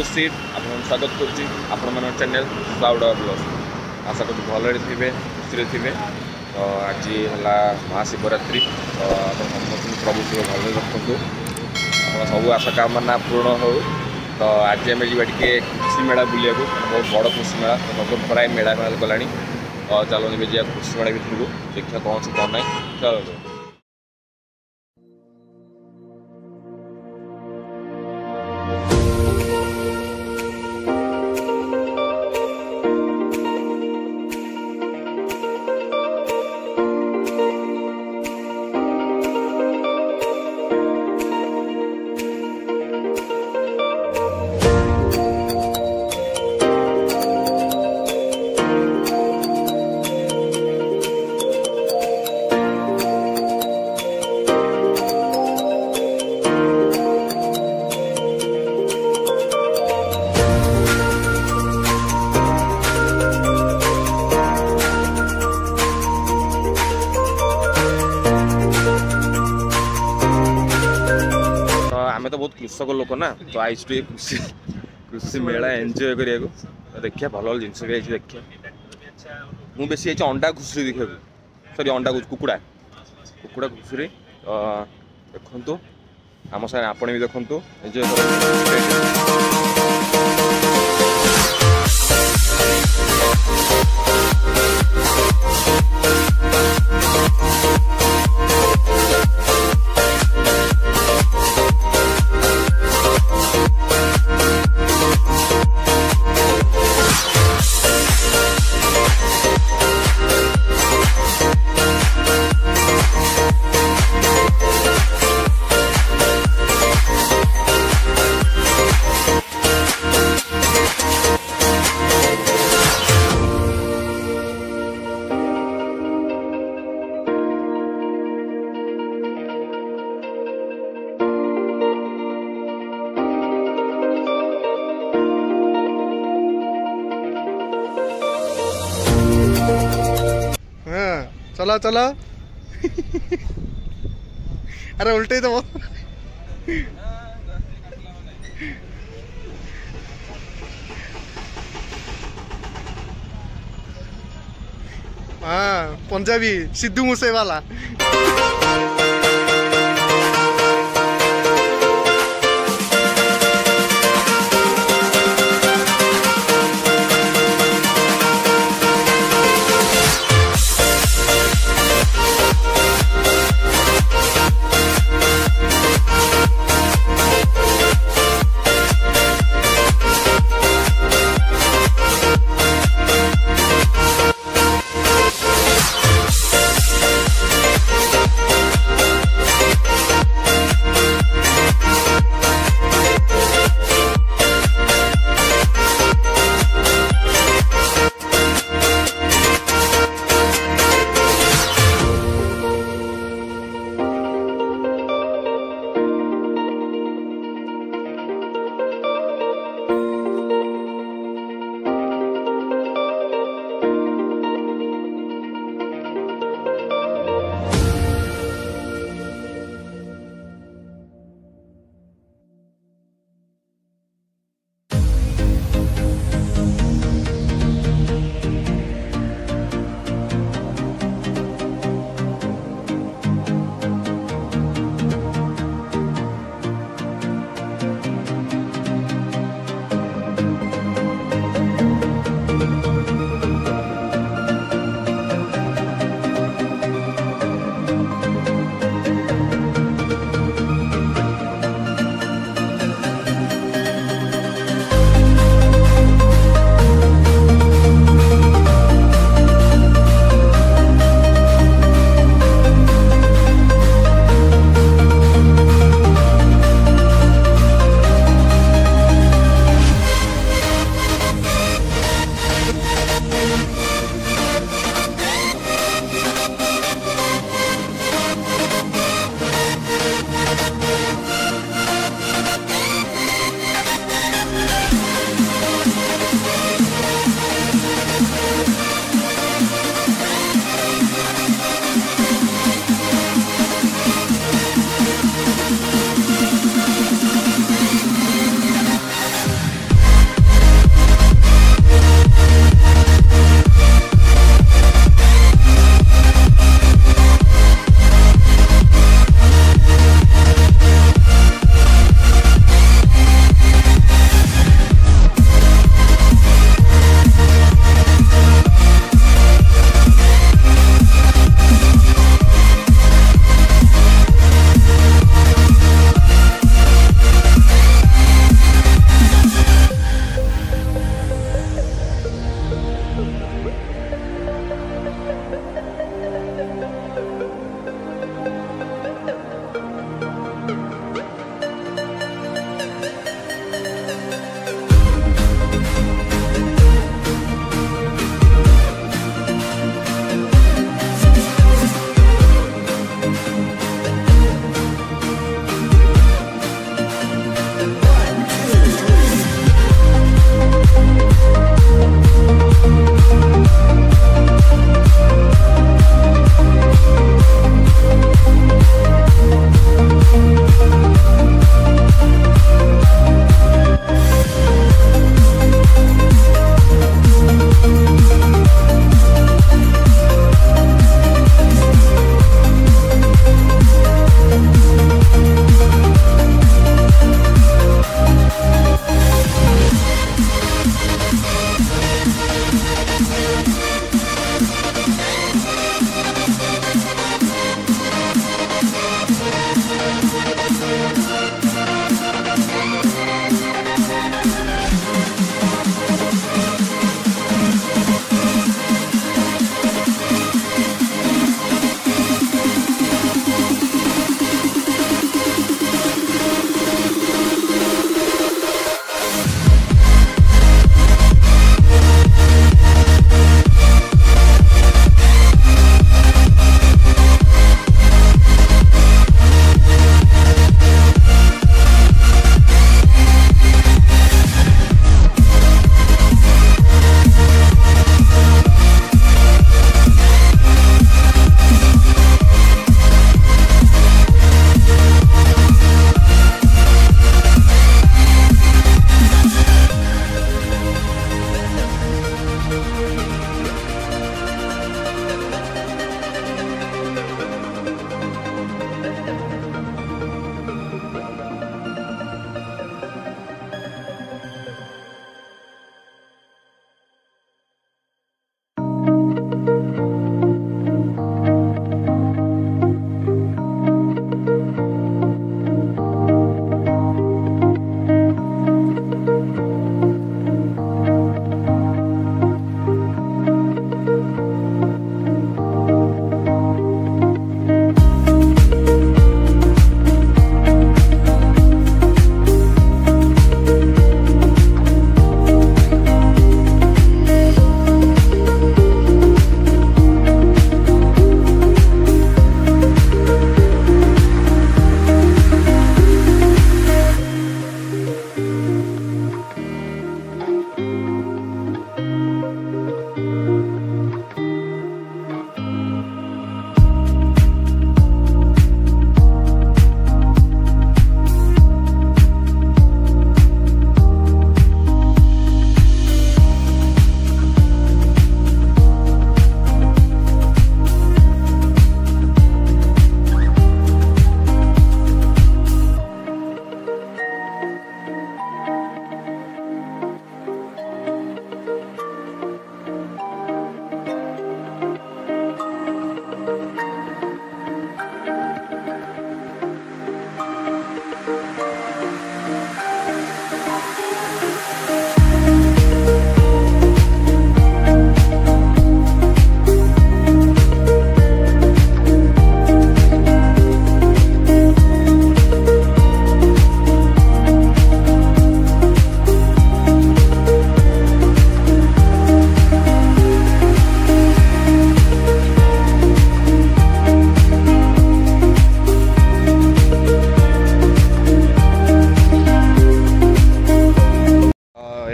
Seat आप स्वागत करुच्ची आपण चैनल loveble आशा करूँ भल थे खुशी थे। तो आज है महाशिवरात्रि तो आप समस्त प्रभु शिव भल रखु सब आशा कामना पूर्ण हो। तो आज आम जी कृषि मेला बुलिया बहुत बड़ कृषि मेला तो सब प्राय मेला मेला गला। चलो जी कृषि मेला भितर को देखिए कौन से कौन ना चलो। आमे तो बहुत कृषक लोक ना तो आईस कृषि कृषि मेला एंजॉय करिया को देखिए भल भल जिन भी देखिए मुझे बेसी अंडा घुसरी देखा सॉरी अंडा कुकुड़ा कुकुड़ा घुसरी देखु आम सारे आपण भी देखु एंजॉय चलो चलो अरे उल्टे तो हाँ पंजाबी सिद्धू मूसे वाला।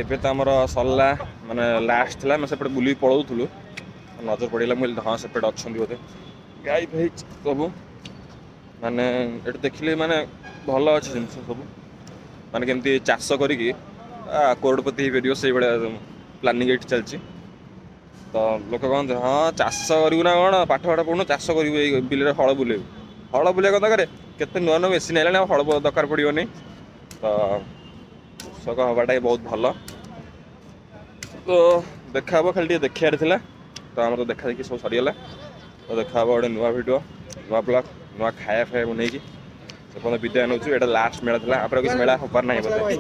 ଏବେ ତ ଆମର सरला माने लास्ट थिला मैं सेपटे बुली पळौथुलु नजर पड़िला मुझे हाँ सेपटे अच्छी बोधे गाई भाई सब माने एट देखिले माने भल अच्छे जिन सब माने केमती चाष करिकी करोड़पति हो पार से प्लानिंग ये चलती तो लोक कहते हाँ चाष करू ना कौन पाठ पाठ पढ़ू चाष करू बिल हल बुले हल बुले कौन दरकार केते नुआ नुआ मेसीन है हल दरकार पड़ोनी तो कृषक हवाटा बहुत भल तो देखा खाली देखार था तो आम तो देखा देखी सब सरीगला तो देखा गोटे नुआ भिडियो नुआ ब्लॉग नुआ खाया फाया बन से विदाय नौ ये लास्ट मेला था आप किसी मेला हबार ना बोलते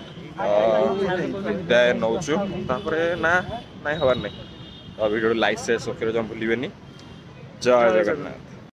विदाय नौ ना ना हबार ना भिडियो लाइक शेयर सब्सक्राइब भूलें जय जगन्नाथ।